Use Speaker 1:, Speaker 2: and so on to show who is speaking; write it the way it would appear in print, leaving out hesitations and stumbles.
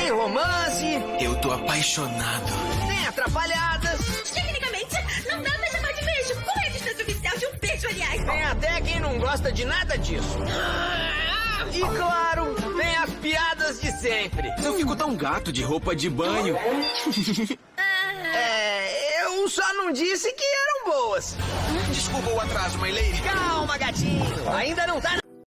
Speaker 1: Tem romance.
Speaker 2: Eu tô apaixonado.
Speaker 1: Tem atrapalhadas.
Speaker 3: Tecnicamente, não dá pra chamar de beijo. Qual é a distância oficial de um beijo, aliás?
Speaker 1: Tem até quem não gosta de nada disso. E claro, tem as piadas de sempre.
Speaker 2: Eu fico tão gato de roupa de banho.
Speaker 1: Eu só não disse que eram boas.
Speaker 2: Desculpa o atraso, my lady.
Speaker 1: Calma, gatinho. Ainda não tá